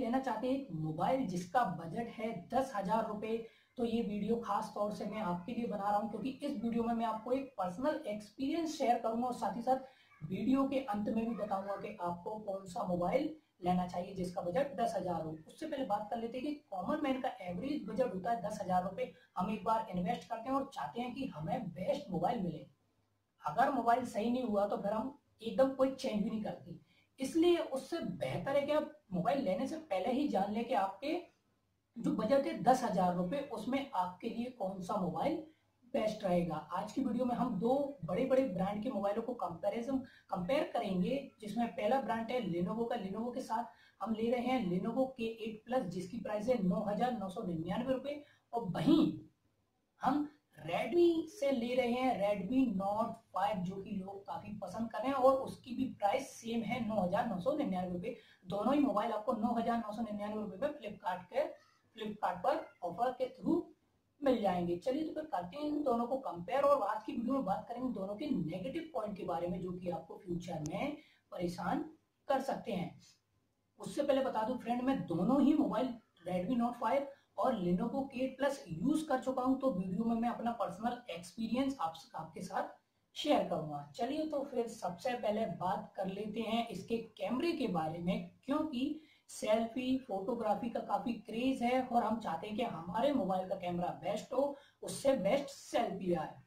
लेना चाहते हैं एक मोबाइल जिसका बजट है 10,000 रुपए, तो ये वीडियो खास तौर से मैं आपके लिए बना रहा हूं, क्योंकि इस वीडियो में मैं आपको एक पर्सनल एक्सपीरियंस शेयर करूंगा और साथ ही साथ वीडियो के अंत में भी बताऊंगा कि आपको कौन सा मोबाइल लेना चाहिए जिसका बजट 10,000 हो। उससे पहले बात कर लेते हैं कि कॉमन मैन का एवरेज बजट होता है 10,000 रुपए। हम एक बार इन्वेस्ट करते हैं और चाहते हैं कि हमें बेस्ट मोबाइल मिले। अगर मोबाइल सही नहीं हुआ तो फिर हम एकदम कोई चेंज भी नहीं करते। इसलिए उससे बेहतर है कि आप मोबाइल लेने से पहले ही जान लें कि आपके जो बजट है 10,000 रुपए, उसमें आपके लिए कौन सा मोबाइल बेस्ट रहेगा। आज की वीडियो में हम दो बड़े बड़े ब्रांड के मोबाइलों को कंपेयर करेंगे, जिसमें पहला ब्रांड है लेनोवो का। लेनोवो के साथ हम ले रहे हैं लेनोवो K8 प्लस, जिसकी प्राइस है 9,999 रुपए। और वहीं हम रेडमी से ले रहे हैं रेडमी नोट 5, जो कि लोग काफी पसंद कर रहे हैं और उसकी भी प्राइस सेम है 9,999 रुपए। दोनों ही मोबाइल आपको 9,999 रुपए में फ्लिपकार्ट पर ऑफर के थ्रू मिल जाएंगे। चलिए तो फिर करते हैं इन दोनों को कंपेयर, और आज की वीडियो में बात करेंगे दोनों के नेगेटिव पॉइंट के बारे में, जो कि आपको फ्यूचर में परेशान कर सकते हैं। उससे पहले बता दूं फ्रेंड, मैं दोनों ही मोबाइल रेडमी नोट 5 और लेनोवो K8 प्लस यूज कर चुका हूं, तो वीडियो में मैं अपना पर्सनल एक्सपीरियंस आपके साथ शेयर करूंगा। चलिए तो फिर सबसे पहले बात कर लेते हैं इसके कैमरे के बारे में, क्योंकि सेल्फी फोटोग्राफी का काफी क्रेज है और हम चाहते हैं कि हमारे मोबाइल का कैमरा बेस्ट हो, उससे बेस्ट सेल्फी आए।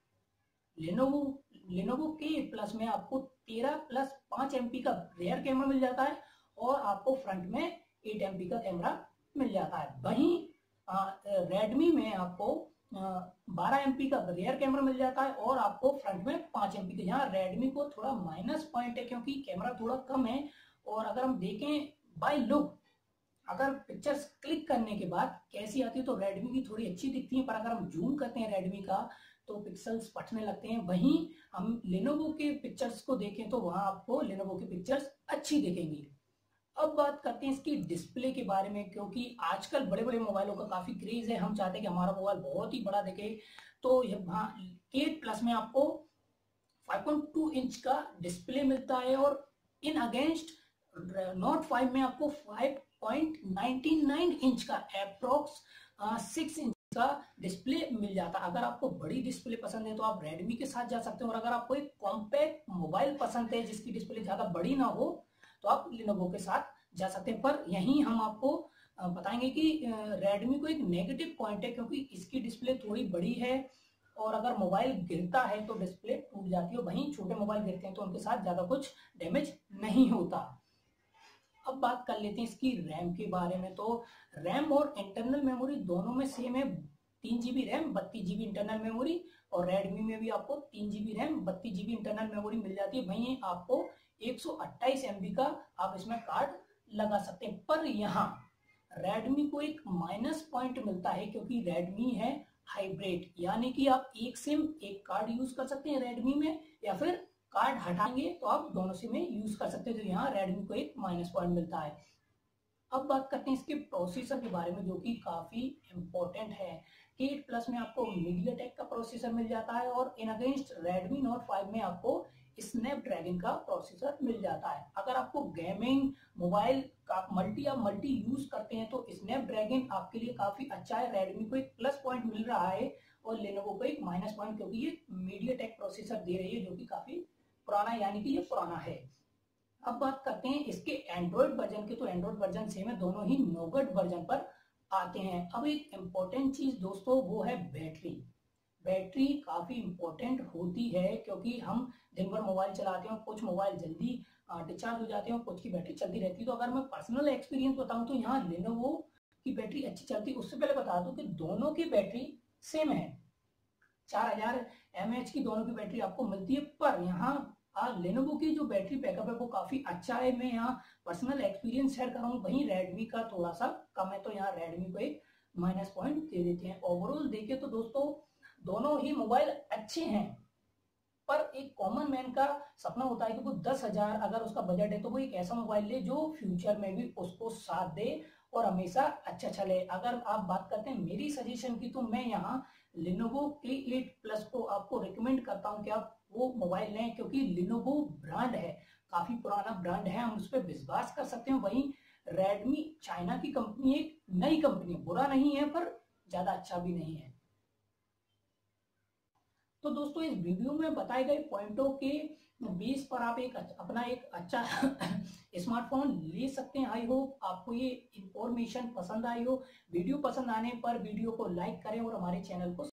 लेनोवो K8 प्लस में आपको 13 प्लस 5 MP का रेयर कैमरा मिल जाता है और आपको फ्रंट में 8 MP का कैमरा मिल जाता है। वहीं रेडमी में आपको 12 MP का रियर कैमरा मिल जाता है और आपको फ्रंट में 5 MP का। यहाँ रेडमी को थोड़ा माइनस पॉइंट है क्योंकि कैमरा थोड़ा कम है, और अगर हम देखें बाय लुक, अगर पिक्चर्स क्लिक करने के बाद कैसी आती है तो रेडमी की थोड़ी अच्छी दिखती है, पर अगर हम जूम करते हैं रेडमी का तो पिक्सल्स फटने लगते हैं। वहीं हम लेनोवो के पिक्चर्स को देखें तो वहां आपको लेनोवो की पिक्चर्स अच्छी दिखेंगी। अब बात करते हैं इसकी डिस्प्ले के बारे में, क्योंकि आजकल बड़े बड़े मोबाइलों का काफी क्रेज है, हम चाहते हैं कि हमारा मोबाइल बहुत ही बड़ा दिखे। तो K8 प्लस में आपको 5.2 इंच का डिस्प्ले मिलता है और इन अगेंस्ट नोट 5 में आपको 5.99 इंच का अप्रोक्स 6 इंच का डिस्प्ले मिल जाता है। अगर आपको बड़ी डिस्प्ले पसंद है तो आप रेडमी के साथ जा सकते हो, और अगर आपको एक कॉम्पैक्ट मोबाइल पसंद है जिसकी डिस्प्ले ज्यादा बड़ी ना हो तो आप लेनोवो के साथ जा सकते हैं। पर यहीं हम आपको बताएंगे कि रेडमी को एक नेगेटिव पॉइंट है, क्योंकि इसकी डिस्प्ले थोड़ी बड़ी है और अगर मोबाइल गिरता है तो डिस्प्ले टूट जाती है। वहीं छोटे मोबाइल गिरते हैं तो उनके साथ ज्यादा कुछ डैमेज नहीं होता। अब बात कर लेते हैं इसकी रैम के बारे में। तो रैम और इंटरनल मेमोरी दोनों में सेम है, 3 GB RAM 32 GB internal memory, और रेडमी में भी आपको 3 GB RAM 32 GB internal memory मिल जाती है। वहीं आपको 128 MB का आप इसमें कार्ड लगा सकते हैं। पर यहाँ रेडमी को एक माइनस पॉइंट मिलता है, क्योंकि रेडमी है हाइब्रिड, यानी कि आप एक सिम एक कार्ड यूज कर सकते हैं रेडमी में, या फिर कार्ड हटाएंगे तो आप दोनों सिम में यूज कर सकते हैं। तो यहाँ रेडमी को एक माइनस पॉइंट मिलता है। अब बात करते हैं इसके प्रोसेसर के बारे में, जो कि काफी इंपॉर्टेंट है। K8 प्लस में आपको मीडियाटेक का प्रोसेसर मिल जाता है और इन अगेंस्ट रेडमी नोट 5 में आपको स्नैपड्रैगन का प्रोसेसर मिल जाता है। अगर आपको गेमिंग मोबाइल का मल्टी यूज करते हैं तो स्नैपड्रैगन आपके लिए काफी अच्छा है। रेडमी को एक प्लस पॉइंट मिल रहा है और लेनोवो को एक माइनस पॉइंट, क्योंकि ये मीडियाटेक प्रोसेसर दे रही है जो कि काफी पुराना, यानी कि ये पुराना है। अब बात करते हैं इसके एंड्रॉइड वर्जन की, तो एंड्रॉइड वर्जन सेम है, दोनों ही नोगट वर्जन पर आते हैं। अब एक इंपॉर्टेंट चीज दोस्तों वो है बैटरी। बैटरी काफी इंपॉर्टेंट होती है, क्योंकि हम दिन भर मोबाइल चलाते हैं, कुछ मोबाइल जल्दी डिस्चार्ज हो जाते हैं, कुछ की बैटरी चलती रहती है। तो अगर मैं पर्सनल एक्सपीरियंस बताऊं तो यहाँ लेनोवो की बैटरी अच्छी चलती है। उससे पहले बता दूं कि दोनों की बैटरी सेम है, 4000 mAh की दोनों की बैटरी आपको मिलती है। पर यहाँ लेनोवो की जो बैटरी बैकअप है वो काफी अच्छा है। मैं यहाँ पर्सनल एक्सपीरियंस शेयर कर रहा हूँ, वहीं रेडमी का थोड़ा सा कम है, तो यहाँ रेडमी को एक माइनस पॉइंट दे देते हैं। ओवरऑल देखे तो दोस्तों दोनों ही मोबाइल अच्छे हैं, पर एक कॉमन मैन का सपना होता है कि वो 10,000 अगर उसका बजट है तो वो एक ऐसा मोबाइल ले जो फ्यूचर में भी उसको साथ दे और हमेशा अच्छा चले। अगर आप बात करते हैं मेरी सजेशन की, तो मैं यहाँ Lenovo K8 प्लस को आपको रिकमेंड करता हूँ कि आप वो मोबाइल लें, क्योंकि Lenovo ब्रांड है, काफी पुराना ब्रांड है, हम उस पर विश्वास कर सकते हैं। वहीं रेडमी चाइना की कंपनी, एक नई कंपनी, बुरा नहीं है पर ज्यादा अच्छा भी नहीं है। तो दोस्तों इस वीडियो में बताए गए पॉइंटों के बेस पर आप अपना एक अच्छा स्मार्टफोन ले सकते हैं। आई होप आपको ये इंफॉर्मेशन पसंद आई हो। वीडियो पसंद आने पर वीडियो को लाइक करें और हमारे चैनल को